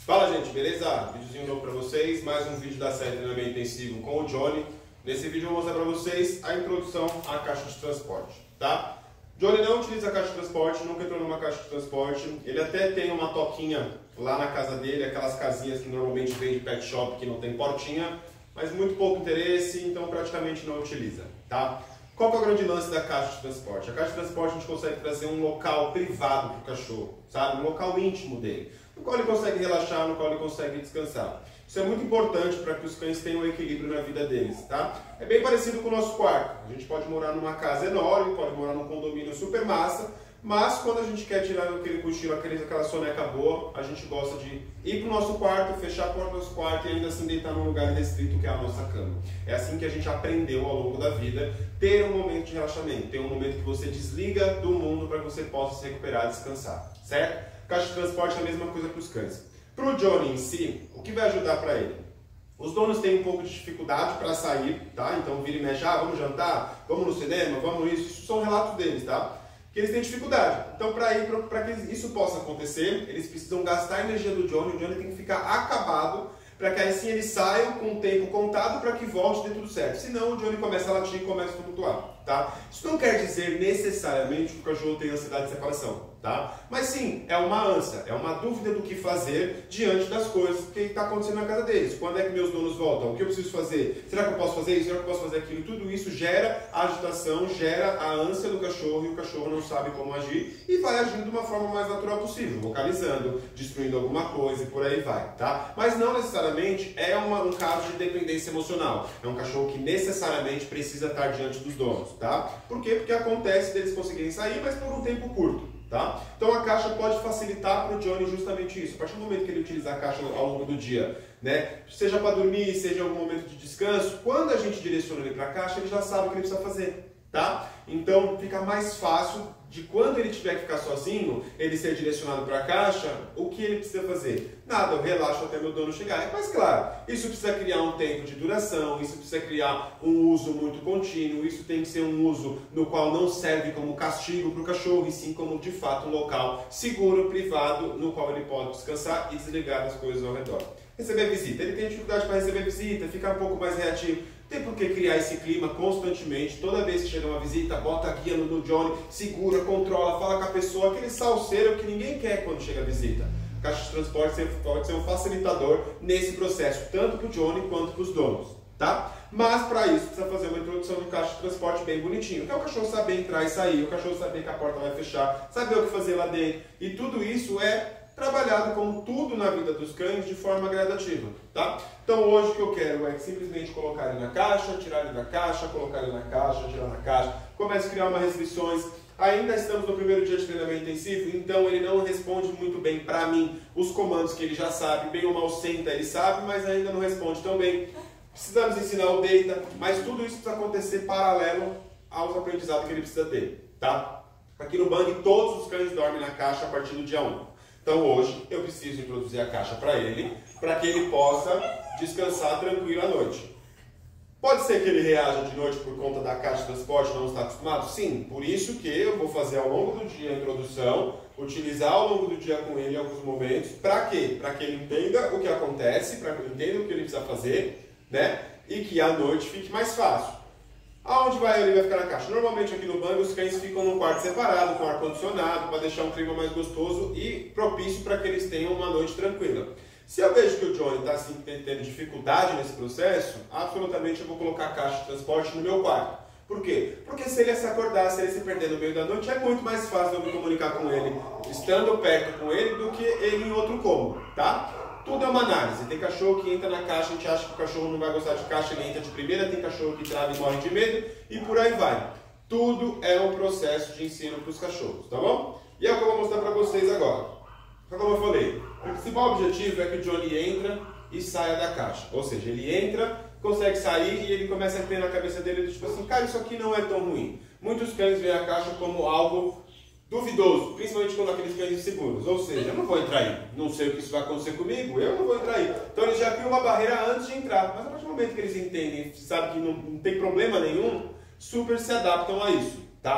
Fala, gente, beleza? Videozinho novo pra vocês, mais um vídeo da série Treinamento Intensivo com o Johnny. Nesse vídeo eu vou mostrar pra vocês a introdução à caixa de transporte, tá? Johnny não utiliza a caixa de transporte, nunca entrou numa caixa de transporte. Ele até tem uma toquinha lá na casa dele, aquelas casinhas que normalmente vem de pet shop que não tem portinha, mas muito pouco interesse, então praticamente não utiliza, tá? Qual que é o grande lance da caixa de transporte? A caixa de transporte a gente consegue trazer um local privado para o cachorro, sabe? Um local íntimo dele, no qual ele consegue relaxar, no qual ele consegue descansar. Isso é muito importante para que os cães tenham equilíbrio na vida deles, tá? É bem parecido com o nosso quarto. A gente pode morar numa casa enorme, pode morar num condomínio super massa, mas quando a gente quer tirar aquele cochilo, aquela soneca boa, a gente gosta de ir para o nosso quarto, fechar a porta do nosso quarto e ainda assim deitar num lugar restrito que é a nossa cama. É assim que a gente aprendeu ao longo da vida, ter um momento de relaxamento, ter um momento que você desliga do mundo para que você possa se recuperar e descansar, certo? Caixa de transporte é a mesma coisa para os cães. Para o Johnny em si, o que vai ajudar para ele? Os donos têm um pouco de dificuldade para sair, tá? Então vira e mexe, vamos jantar, vamos no cinema, vamos isso são relatos deles, tá? Que eles têm dificuldade. Então, para que isso possa acontecer, eles precisam gastar a energia do Johnny, o Johnny tem que ficar acabado, para que assim eles saiam com o tempo contado para que volte e dê tudo certo. Senão o Johnny começa a latir e começa a tumultuar, tá? Isso não quer dizer necessariamente que o cachorro tem ansiedade de separação, tá? Mas sim, é uma ânsia, é uma dúvida do que fazer diante das coisas que está acontecendo na casa deles. Quando é que meus donos voltam? O que eu preciso fazer? Será que eu posso fazer isso? Será que eu posso fazer aquilo? E tudo isso gera a agitação, gera a ânsia do cachorro e o cachorro não sabe como agir e vai agindo de uma forma mais natural possível, vocalizando, destruindo alguma coisa e por aí vai, tá? Mas não necessariamente é um caso de dependência emocional. É um cachorro que necessariamente precisa estar diante dos donos, tá? Por quê? Porque acontece deles conseguirem sair, mas por um tempo curto, tá? Então a caixa pode facilitar para o Johnny justamente isso. A partir do momento que ele utiliza a caixa ao longo do dia, né? Seja para dormir, seja em algum momento de descanso, quando a gente direciona ele para a caixa, ele já sabe o que ele precisa fazer, tá? Então fica mais fácil de quando ele tiver que ficar sozinho, ele ser direcionado para a caixa, o que ele precisa fazer? Nada, eu relaxo até meu dono chegar. Mas claro, isso precisa criar um tempo de duração, isso precisa criar um uso muito contínuo, isso tem que ser um uso no qual não serve como castigo para o cachorro, e sim como de fato um local seguro, privado, no qual ele pode descansar e desligar das coisas ao redor. Receber visita, ele tem dificuldade para receber visita, fica um pouco mais reativo. Tem por que criar esse clima constantemente, toda vez que chega uma visita, bota a guia no Johnny, segura, controla, fala com a pessoa, aquele salseiro que ninguém quer quando chega a visita. A caixa de transporte pode ser um facilitador nesse processo, tanto para o Johnny quanto para os donos, tá? Mas para isso precisa fazer uma introdução de caixa de transporte bem bonitinho, que é o cachorro saber entrar e sair, o cachorro saber que a porta vai fechar, saber o que fazer lá dentro, e tudo isso é trabalhado como tudo na vida dos cães de forma gradativa, tá? Então hoje o que eu quero é simplesmente colocar ele na caixa, tirar ele da caixa, colocar ele na caixa, tirar na caixa, começo a criar umas restrições. Ainda estamos no primeiro dia de treinamento intensivo, então ele não responde muito bem para mim os comandos que ele já sabe, bem ou mal senta ele sabe, mas ainda não responde tão bem. Precisamos ensinar o deita, mas tudo isso precisa acontecer paralelo aos aprendizados que ele precisa ter, tá? Aqui no Bang todos os cães dormem na caixa a partir do dia 1. Então hoje eu preciso introduzir a caixa para que ele possa descansar tranquilo à noite. Pode ser que ele reaja de noite por conta da caixa de transporte, não está acostumado? Sim, por isso que eu vou fazer ao longo do dia a introdução, utilizar ao longo do dia com ele em alguns momentos. Para quê? Para que ele entenda o que acontece, para que ele entenda o que ele precisa fazer, né? E que à noite fique mais fácil. Aonde ele vai ficar na caixa? Normalmente aqui no Bang os cães ficam num quarto separado, com ar-condicionado, para deixar um clima mais gostoso e propício para que eles tenham uma noite tranquila. Se eu vejo que o Johnny está assim, tendo dificuldade nesse processo, absolutamente eu vou colocar a caixa de transporte no meu quarto. Por quê? Porque se ele se acordar, se ele se perder no meio da noite, é muito mais fácil eu me comunicar com ele, estando perto com ele, do que ele em outro cômodo, tá? Tudo é uma análise. Tem cachorro que entra na caixa, a gente acha que o cachorro não vai gostar de caixa, ele entra de primeira, tem cachorro que trava e morre de medo, e por aí vai. Tudo é um processo de ensino para os cachorros, tá bom? E é o que eu vou mostrar para vocês agora. Então, como eu falei, o principal objetivo é que o Johnny entra e saia da caixa. Ou seja, ele entra, consegue sair e ele começa a ter na cabeça dele, tipo assim, cara, isso aqui não é tão ruim. Muitos cães veem a caixa como algo duvidoso, principalmente quando aqueles cães inseguros. Ou seja, eu não vou entrar aí, não sei o que isso vai acontecer comigo, eu não vou entrar aí. Então eles já criam uma barreira antes de entrar. Mas a partir do momento que eles entendem, sabem que não tem problema nenhum, super se adaptam a isso, tá?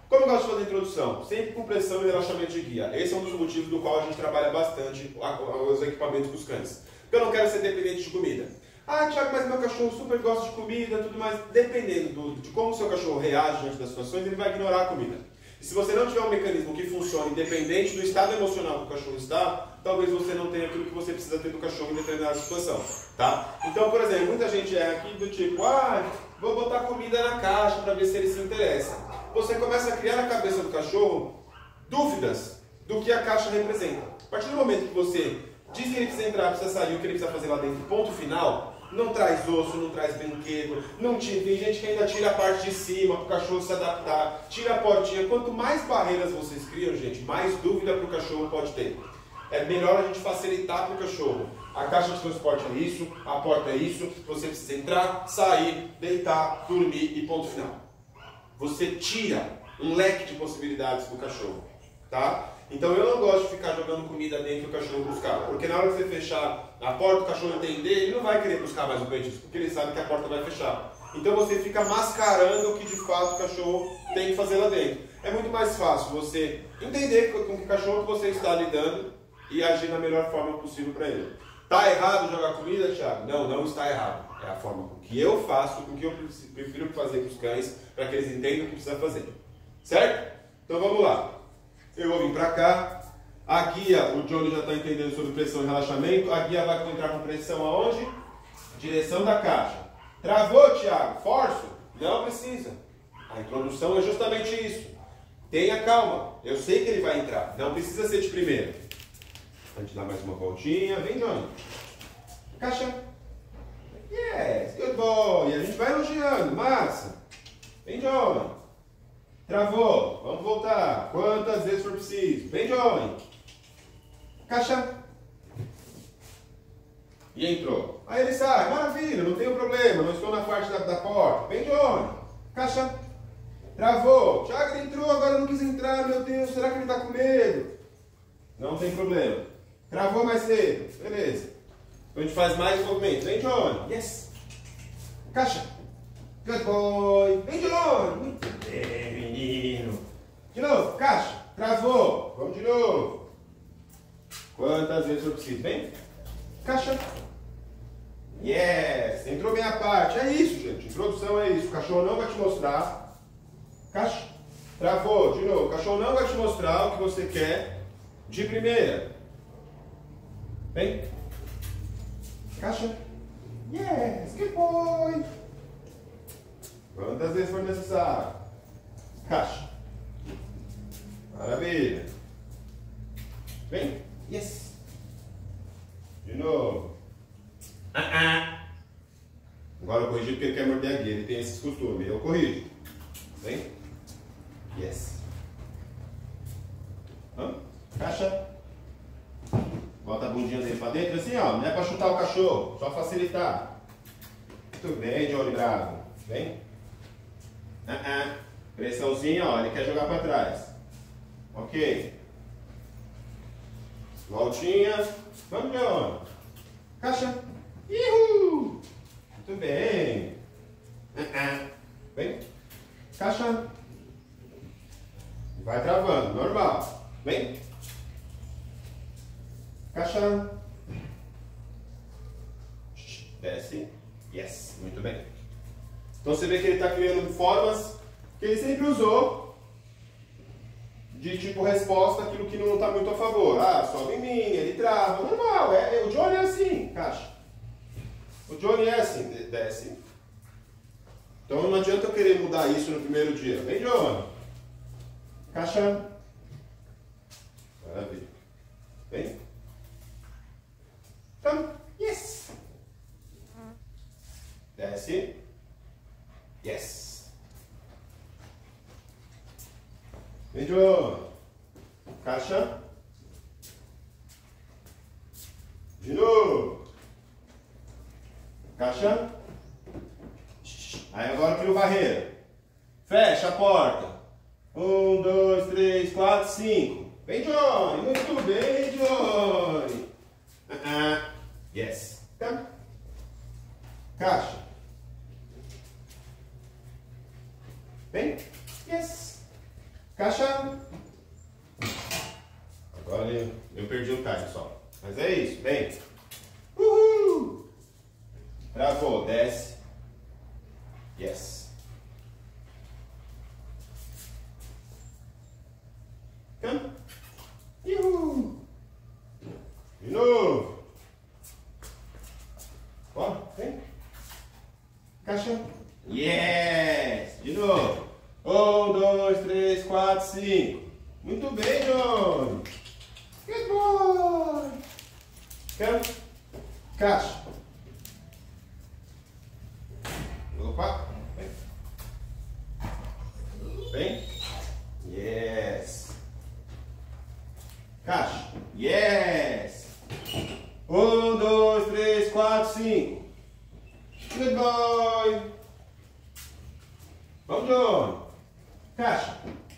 Como eu gosto de fazer a introdução? Sempre com pressão e relaxamento de guia. Esse é um dos motivos do qual a gente trabalha bastante os equipamentos dos cães. Porque eu não quero ser dependente de comida. Ah, Thiago, mas meu cachorro super gosta de comida, tudo mais. Dependendo de como o seu cachorro reage diante das situações, ele vai ignorar a comida. E se você não tiver um mecanismo que funcione independente do estado emocional que o cachorro está, talvez você não tenha aquilo que você precisa ter do cachorro em determinada situação, tá? Então, por exemplo, muita gente é aqui do tipo, vou botar comida na caixa para ver se ele se interessa. Você começa a criar na cabeça do cachorro dúvidas do que a caixa representa. A partir do momento que você diz que ele precisa entrar, precisa sair, o que ele precisa fazer lá dentro, ponto final, não traz osso, não traz brinquedo, tem gente que ainda tira a parte de cima para o cachorro se adaptar, tira a portinha. Quanto mais barreiras vocês criam, gente, mais dúvida para o cachorro pode ter. É melhor a gente facilitar para o cachorro. A caixa de transporte é isso, a porta é isso, você precisa entrar, sair, deitar, dormir e ponto final. Você tira um leque de possibilidades para o cachorro, tá? Então eu não gosto de ficar jogando comida dentro do cachorro buscar, porque na hora que você fechar a porta, o cachorro entender, ele não vai querer buscar mais o petisco, porque ele sabe que a porta vai fechar. Então você fica mascarando o que de fato o cachorro tem que fazer lá dentro. É muito mais fácil você entender com que cachorro que você está lidando e agir da melhor forma possível para ele. Tá errado jogar comida, Thiago? Não, não está errado. É a forma com que eu faço, com que eu prefiro fazer com os cães, para que eles entendam o que precisa fazer. Certo? Então vamos lá. Eu vou vir para cá. A guia, o Johnny já está entendendo sobre pressão e relaxamento. A guia vai entrar com pressão aonde? Direção da caixa. Travou, Thiago? Forço? Não precisa. A introdução é justamente isso. Tenha calma. Eu sei que ele vai entrar. Não precisa ser de primeira. A gente dá mais uma voltinha. Vem, Johnny. Caixa. Yes, good boy. E a gente vai elogiando. Massa. Vem, Johnny. Travou. Vamos voltar. Quantas vezes for preciso. Vem, Johnny. Caixa. E entrou. Aí ele sai. Maravilha, não tem problema. Não estou na parte da porta. Vem, Johnny. Caixa. Travou. Thiago, ele entrou, agora não quis entrar. Meu Deus, será que ele está com medo? Não tem problema. Travou mais cedo. Beleza. Então a gente faz mais movimento. Vem, Johnny. Yes. Caixa. Good boy. Vem, Johnny. Muito bem, menino. De novo. Caixa. Travou. Vamos de novo. Quantas vezes eu preciso? Vem. Caixa. Yes. Entrou bem a parte. É isso, gente. Introdução é isso. O cachorro não vai te mostrar. Caixa. Travou. De novo. O cachorro não vai te mostrar o que você quer de primeira. Vem. Caixa. Yes. Good boy. Quantas vezes for necessário. Caixa. Maravilha. Vem. Yes. De novo. Agora eu corrigi porque ele quer morder a guia. Ele tem esses costumes. Eu corrijo. Vem. Yes. Caixa. Bota a bundinha dele pra dentro. Assim, ó. Não é pra chutar o cachorro. Só facilitar. Muito bem, Johnny Bravo. Vem. Pressãozinha, ó. Ele quer jogar pra trás. Ok. Voltinha. Vamos, Johnny. Caixa. Ihu! Muito bem. Vem. Caixa. Vai travando, normal. Vem. Caixa. Desce. Yes. Muito bem. Então você vê que ele está criando formas que ele sempre usou de tipo resposta àquilo que não está muito a favor. Ah, sobe em mim, ele trava. Normal, o Johnny é assim, caixa. O Johnny é assim, desce. Então não adianta eu querer mudar isso no primeiro dia. Vem, Johnny. Caixa. Maravilha. Vem. Então, yes. Desce. Yes. Vem, Johnny. Caixa. De novo. Caixa. Aí agora cria o barreira. Fecha a porta. 1, 2, 3, 4, 5. Vem, Johnny. Muito bem, Johnny. Yes. Tá. Caixa. Vem. Yes. Travou, desce. Yes. Come. Uhul. De novo. Ó, vem. Caixa. Yes. De novo. 1, 2, 3, 4, 5. Muito bem, Johnny. Good boy. Come. Caixa. Opa. Vem. Vem. Yes. Caixa. Yes. 1, 2, 3, 4, 5. Good boy. Vamos, John. Caixa.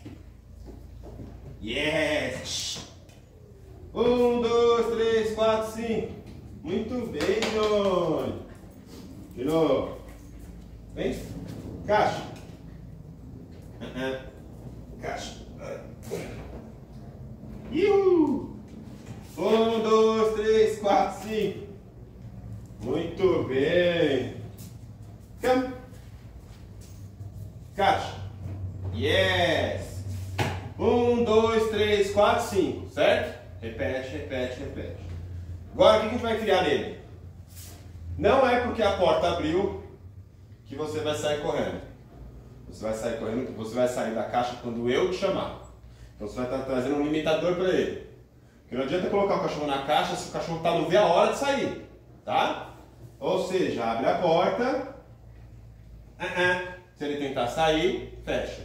Yes. 1, 2, 3, 4, 5. Muito bem, John. De novo. Vem. Caixa. Caixa. Iu. 1, 2, 3, 4, 5. Muito bem. Come. Caixa. Yes. 1, 2, 3, 4, 5. Certo? Repete, repete, repete. Agora o que a gente vai criar nele? Não é porque a porta abriu que você vai sair correndo. Você vai sair correndo, você vai sair da caixa quando eu te chamar. Então você vai estar trazendo um limitador para ele. Porque não adianta colocar o cachorro na caixa se o cachorro não vê a hora de sair. Tá? Ou seja, abre a porta. Se ele tentar sair, fecha.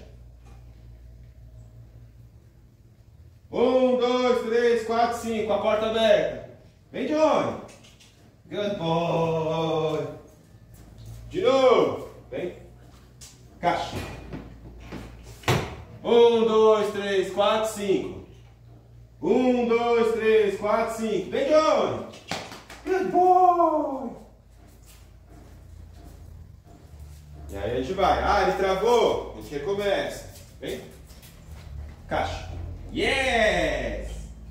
1, 2, 3, 4, 5. A porta aberta. Vem, Johnny. Good boy. De novo. Vem. Caixa. 1, 2, 3, 4, 5. 1, 2, 3, 4, 5. Vem, Johnny. Good boy. E aí a gente vai. Ah, ele travou. A gente recomeça. Vem. Caixa. Yes.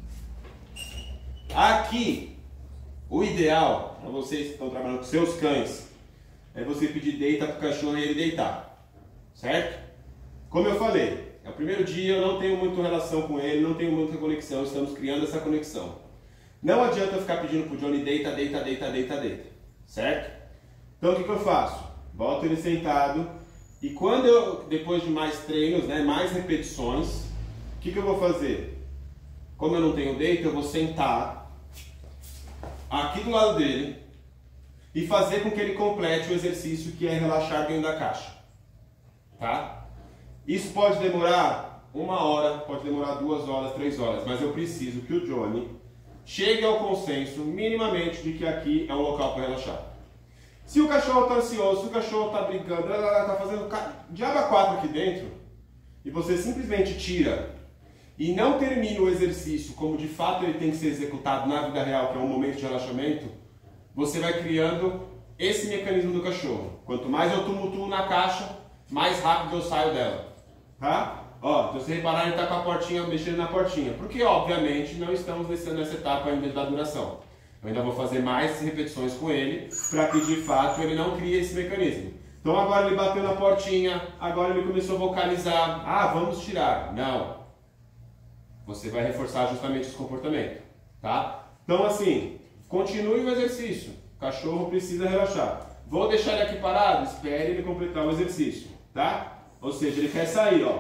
Aqui, o ideal para vocês que estão trabalhando com seus cães é você pedir deita para o cachorro e ele deitar. Certo? Como eu falei, é o primeiro dia, eu não tenho muita relação com ele, não tenho muita conexão, estamos criando essa conexão. Não adianta eu ficar pedindo pro Johnny deita, deita, deita, deita, deita. Certo? Então o que eu faço? Boto ele sentado e quando eu, depois de mais treinos, né, mais repetições, o que eu vou fazer? Como eu não tenho deita, eu vou sentar aqui do lado dele e fazer com que ele complete o exercício que é relaxar dentro da caixa. Tá? Isso pode demorar 1 hora, pode demorar 2 horas, 3 horas, mas eu preciso que o Johnny chegue ao consenso minimamente de que aqui é um local para relaxar. Se o cachorro está ansioso, se o cachorro está brincando, está fazendo diabo a 4 aqui dentro, e você simplesmente tira e não termina o exercício como de fato ele tem que ser executado na vida real, que é um momento de relaxamento, você vai criando esse mecanismo do cachorro. Quanto mais eu tumultuo na caixa, mais rápido eu saio dela. Tá? Ó, então se reparar, ele está com a portinha, mexendo na portinha. Porque, obviamente, não estamos nessa etapa ainda da duração. Eu ainda vou fazer mais repetições com ele, para que de fato ele não crie esse mecanismo. Então agora ele bateu na portinha, agora ele começou a vocalizar. Ah, vamos tirar. Não. Você vai reforçar justamente esse comportamento. Tá? Então assim, continue o exercício. O cachorro precisa relaxar. Vou deixar ele aqui parado? Espere ele completar o exercício. Tá? Ou seja, ele quer sair, ó.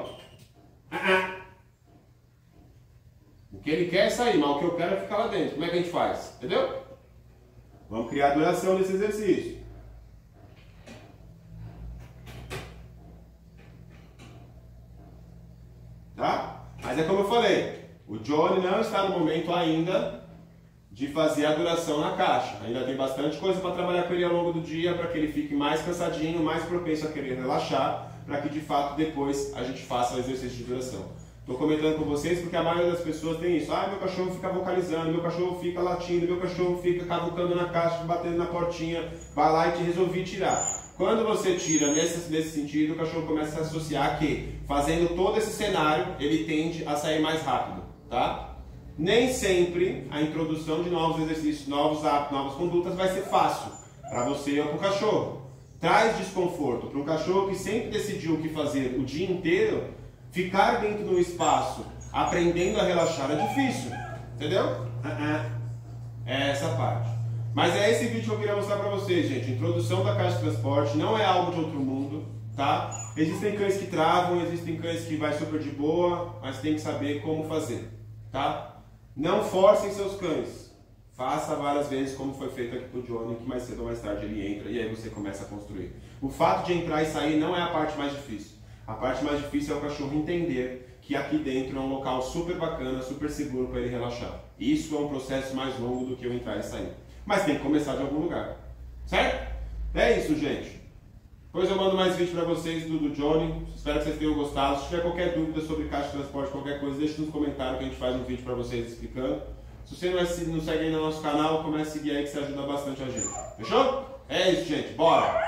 O que ele quer é sair, mas o que eu quero é ficar lá dentro. Como é que a gente faz? Entendeu? Vamos criar a duração desse exercício. Tá? Mas é como eu falei, o Johnny não está no momento ainda de fazer a duração na caixa. Ainda tem bastante coisa para trabalhar com ele ao longo do dia, para que ele fique mais cansadinho, mais propenso a querer relaxar, para que de fato depois a gente faça o exercício de duração. Estou comentando com vocês porque a maioria das pessoas tem isso. Ah, meu cachorro fica vocalizando, meu cachorro fica latindo, meu cachorro fica cavucando na caixa, batendo na portinha, vai lá e te resolvi tirar. Quando você tira nesse sentido, o cachorro começa a associar que, fazendo todo esse cenário, ele tende a sair mais rápido, tá? Nem sempre a introdução de novos exercícios, novos hábitos, novas condutas vai ser fácil. para você ou para o cachorro. Traz desconforto para um cachorro que sempre decidiu o que fazer o dia inteiro. Ficar dentro de um espaço aprendendo a relaxar é difícil, entendeu? É essa parte. Mas é esse vídeo que eu queria mostrar para vocês, gente. Introdução da caixa de transporte, não é algo de outro mundo, tá? Existem cães que travam, existem cães que vai super de boa, mas tem que saber como fazer, tá? Não forcem seus cães. Faça várias vezes como foi feito aqui pro Johnny, que mais cedo ou mais tarde ele entra e aí você começa a construir. O fato de entrar e sair não é a parte mais difícil. A parte mais difícil é o cachorro entender que aqui dentro é um local super bacana, super seguro para ele relaxar. Isso é um processo mais longo do que eu entrar e sair. Mas tem que começar de algum lugar, certo? É isso, gente. Depois eu mando mais vídeo para vocês do Johnny. Espero que vocês tenham gostado. Se tiver qualquer dúvida sobre caixa de transporte, qualquer coisa, deixe nos comentários que a gente faz um vídeo para vocês explicando. Se você não segue ainda no nosso canal, comece a seguir aí que isso ajuda bastante a gente. Fechou? É isso, gente. Bora!